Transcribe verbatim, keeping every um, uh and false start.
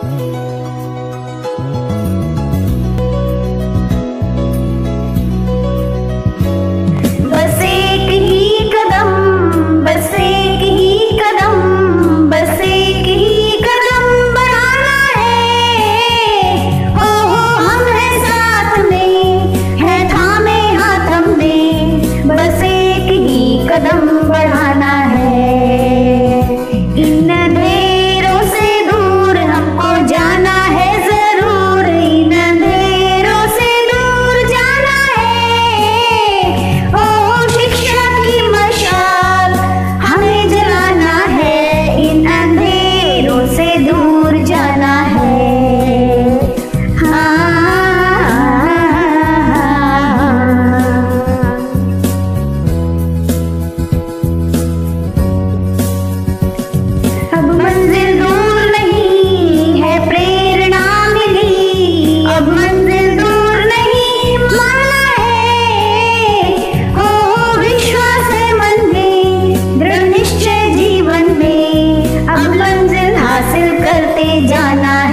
बस एक ही कदम, बस एक ही कदम, बस एक ही कदम बढ़ाना है। हो हो हम हैं साथ में, है थामे हाथ हमने, बस एक ही कदम बढ़ाना है। इन अंधेरों से दूर हमको जाना है जरूर, इन अंधेरों से दूर जाना है। ओ शिक्षा की मशाल हमें जलाना है, इन अंधेरों से दूर जाना है। हाँ, अब मंजिल दूर नहीं है, प्रेरणा मिली, अब मंजिल दूर नहीं माना है। हो विश्वास है मन में, दृढ़ निश्चय जीवन में, अब मंजिल हासिल करते जाना